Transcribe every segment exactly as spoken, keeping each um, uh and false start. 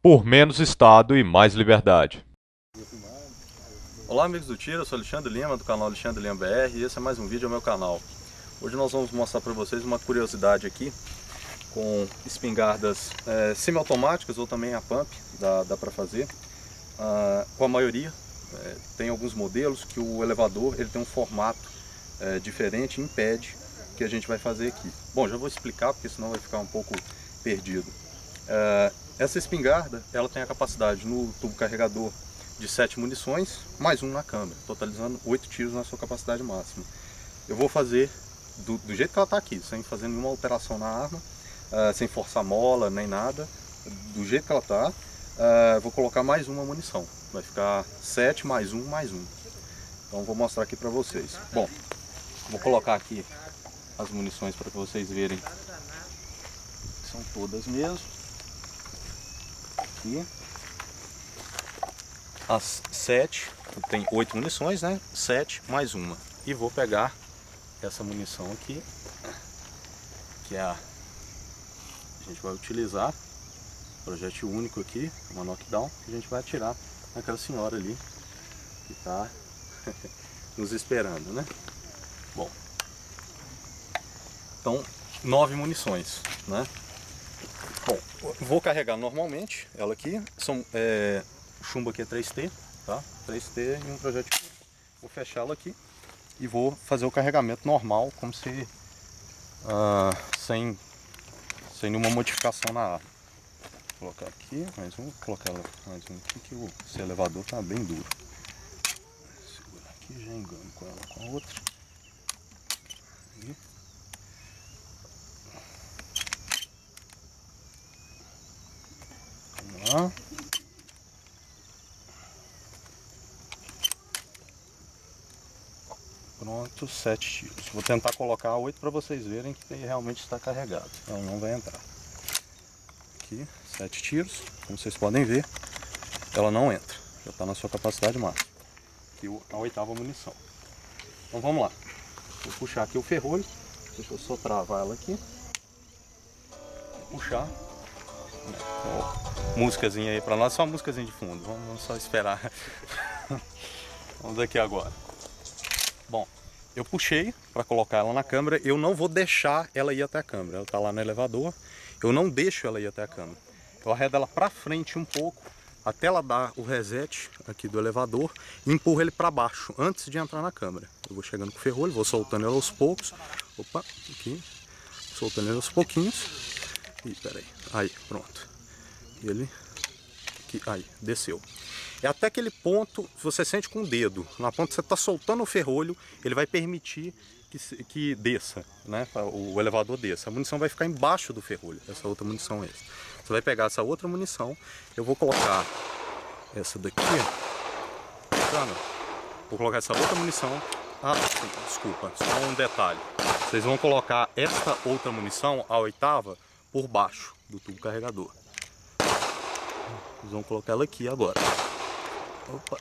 por menos Estado e mais liberdade. Olá amigos do Tiro, eu sou Alexandre Lima do canal Alexandre Lima B R e esse é mais um vídeo ao meu canal. Hoje nós vamos mostrar para vocês uma curiosidade aqui com espingardas é, semiautomáticas ou também a pump, dá, dá para fazer. Ah, com a maioria, é, tem alguns modelos que o elevador ele tem um formato é, diferente, impede que a gente vai fazer aqui. Bom, já vou explicar porque senão vai ficar um pouco perdido. É, essa espingarda ela tem a capacidade no tubo carregador de sete munições, mais um na câmera, totalizando oito tiros na sua capacidade máxima. Eu vou fazer do, do jeito que ela está aqui, sem fazer nenhuma alteração na arma, uh, sem forçar mola nem nada, do jeito que ela está. Uh, vou colocar mais uma munição, vai ficar sete mais um mais um. Então vou mostrar aqui para vocês. Bom, vou colocar aqui as munições para que vocês verem. São todas mesmo. Aqui. As sete, tem oito munições, né? sete mais uma. E vou pegar essa munição aqui, que é a, a gente vai utilizar, projétil único aqui, uma knockdown, que a gente vai atirar naquela senhora ali, que está nos esperando, né? Bom, então, nove munições, né? Bom, vou carregar normalmente ela aqui, são... É, o chumbo aqui é três T, tá? três T e um projétil. Vou fechá-lo aqui e vou fazer o carregamento normal, como se uh, sem, sem nenhuma modificação na arma. Vou colocar aqui, mais um, vou colocar mais um aqui, que o, esse elevador tá bem duro. Segura aqui, já engano com ela com a outra. Aí. Vamos lá. Pronto, sete tiros. Vou tentar colocar oito para vocês verem que realmente está carregado. Ela não vai entrar. Aqui, sete tiros. Como vocês podem ver, ela não entra. Já está na sua capacidade máxima. Aqui a oitava munição. Então vamos lá. Vou puxar aqui o ferrolho. Deixa eu só travar ela aqui. Vou puxar. Ó, músicazinha aí para nós. Só uma músicazinha de fundo. Vamos só esperar. Vamos aqui agora. Bom, eu puxei para colocar ela na câmera, eu não vou deixar ela ir até a câmera, ela está lá no elevador, eu não deixo ela ir até a câmera. Eu arredo ela para frente um pouco, até ela dar o reset aqui do elevador e empurro ele para baixo, antes de entrar na câmera. Eu vou chegando com o ferrolho, vou soltando ela aos poucos, opa, aqui, soltando ela aos pouquinhos, e peraí, aí, pronto, e ele, aqui, aí, desceu. É até aquele ponto, você sente com o dedo, na ponta que você está soltando o ferrolho, ele vai permitir que, que desça, né? O elevador desça. A munição vai ficar embaixo do ferrolho, essa outra munição extra. Você vai pegar essa outra munição, eu vou colocar essa daqui, vou colocar essa outra munição, ah, sim, desculpa, só um detalhe. Vocês vão colocar essa outra munição, a oitava, por baixo do tubo carregador. Vocês vão colocar ela aqui agora. Opa.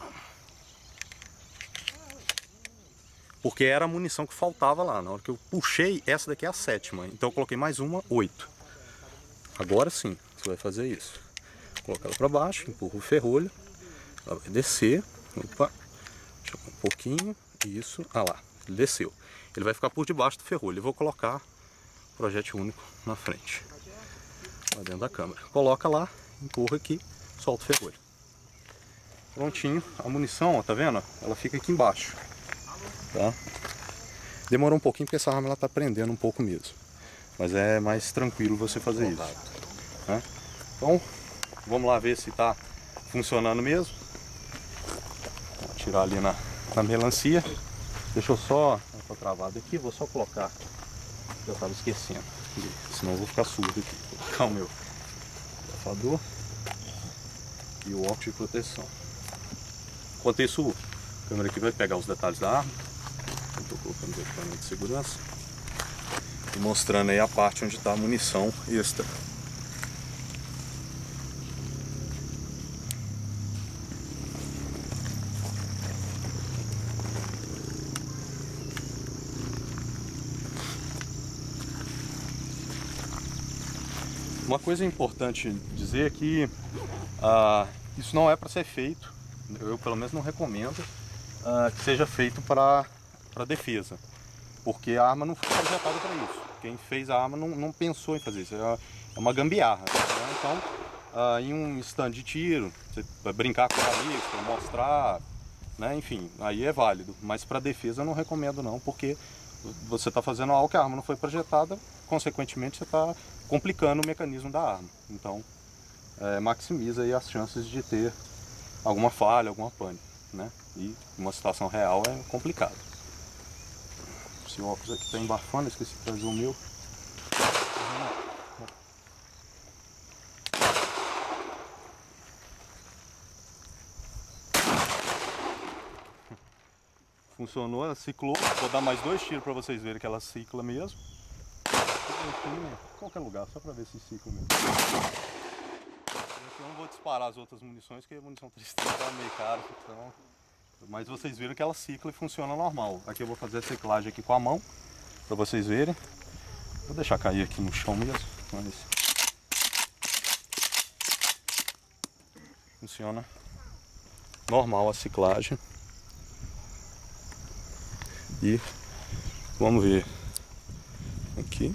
Porque era a munição que faltava lá. Na hora que eu puxei, essa daqui é a sétima. Então eu coloquei mais uma, oito. Agora sim, você vai fazer isso. Colocar ela para baixo, empurra o ferrolho. Ela vai descer. Opa. Deixa eu um pouquinho. Isso. Ah lá, ele desceu. Ele vai ficar por debaixo do ferrolho. Eu vou colocar o projétil único na frente. Lá dentro da câmera. Coloca lá, empurra aqui, solta o ferrolho. Prontinho, a munição, ó, tá vendo? Ela fica aqui embaixo, tá? Demorou um pouquinho porque essa arma ela tá prendendo um pouco mesmo, mas é mais tranquilo você fazer isso, né? Então, vamos lá ver se tá funcionando mesmo. Vou tirar ali na, na melancia. Deixa eu só, tá travado aqui, vou só colocar, eu tava esquecendo, senão eu vou ficar surdo aqui. Vou colocar o meu abafador e o óculos de proteção. Enquanto isso, a câmera aqui vai pegar os detalhes da arma. Eu estou colocando o equipamento de segurança e mostrando aí a parte onde está a munição extra. Uma coisa importante dizer é que Uh, isso não é para ser feito, eu pelo menos não recomendo uh, que seja feito para defesa, porque a arma não foi projetada para isso. Quem fez a arma não, não pensou em fazer isso, é uma gambiarra. Né? Então, uh, em um stand de tiro, você vai brincar com os amigos, para mostrar, né? Enfim, aí é válido, mas para defesa eu não recomendo não, porque você está fazendo algo que a arma não foi projetada, consequentemente você está complicando o mecanismo da arma. Então, É, maximiza aí as chances de ter alguma falha, alguma pane, né? E uma situação real é complicado. Esse óculos aqui está embafando, esqueci de trazer o meu. Funcionou, ela ciclou. Vou dar mais dois tiros para vocês verem que ela cicla mesmo. Em qualquer lugar, só para ver se cicla mesmo. Eu não vou disparar as outras munições, porque a munição três trinta tá meio cara, então... Mas vocês viram que ela cicla e funciona normal. Aqui eu vou fazer a ciclagem aqui com a mão, para vocês verem. Vou deixar cair aqui no chão mesmo, mas... Funciona normal a ciclagem. E vamos ver aqui.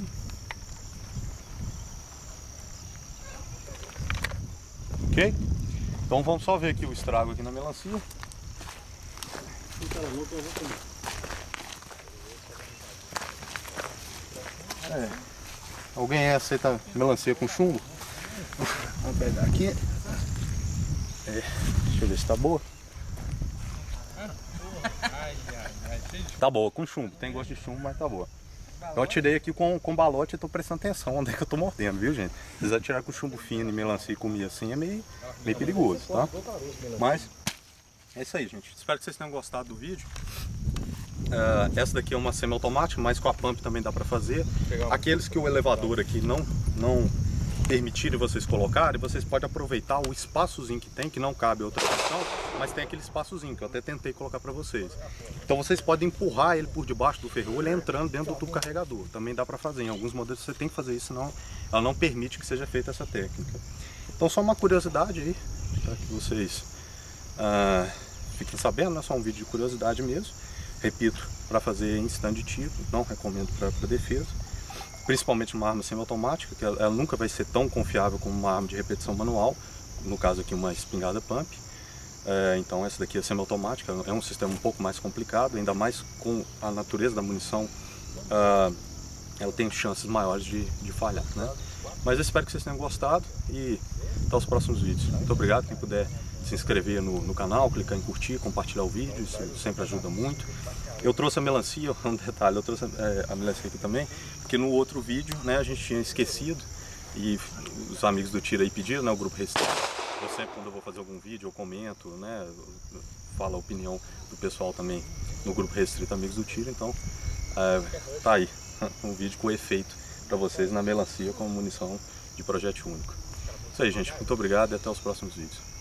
Ok? Então vamos só ver aqui o estrago aqui na melancia. É. Alguém aceita melancia com chumbo? Vamos pegar aqui. É. Deixa eu ver se tá boa. Tá boa, com chumbo. Tem gosto de chumbo, mas tá boa. Eu atirei aqui com, com balote e tô prestando atenção onde é que eu tô mordendo, viu, gente? Se quiser atirar com chumbo fino e melancia e comer assim é meio, meio perigoso, tá? Mas é isso aí, gente. Espero que vocês tenham gostado do vídeo. Uh, essa daqui é uma semiautomática, mas com a pump também dá pra fazer. Aqueles que o elevador aqui não, não permitirem vocês colocarem, vocês podem aproveitar o espaçozinho que tem, que não cabe outra opção, mas tem aquele espaçozinho que eu até tentei colocar para vocês. Então vocês podem empurrar ele por debaixo do ferrolho, entrando dentro do tubo carregador. Também dá para fazer. Em alguns modelos você tem que fazer isso, senão ela não permite que seja feita essa técnica. Então só uma curiosidade aí, para que vocês uh, fiquem sabendo, não é só um vídeo de curiosidade mesmo. Repito, para fazer em stand de tiro, não recomendo para defesa. Principalmente uma arma semiautomática, que ela, ela nunca vai ser tão confiável como uma arma de repetição manual, no caso aqui uma espingarda pump. É, então essa daqui é semiautomática, é um sistema um pouco mais complicado, ainda mais com a natureza da munição, uh, ela tem chances maiores de, de falhar, né? Mas eu espero que vocês tenham gostado e até os próximos vídeos. Muito obrigado, quem puder se inscrever no, no canal, clicar em curtir, compartilhar o vídeo, isso sempre ajuda muito. Eu trouxe a melancia, um detalhe, eu trouxe é, a melancia aqui também, porque no outro vídeo, né, a gente tinha esquecido e os amigos do tiro aí pediram, né, o grupo restrito. Eu sempre, quando eu vou fazer algum vídeo, eu comento, né, falo a opinião do pessoal também no grupo restrito Amigos do Tiro, então é, tá aí um vídeo com efeito para vocês na melancia com munição de projétil único. Isso aí, gente, muito obrigado e até os próximos vídeos.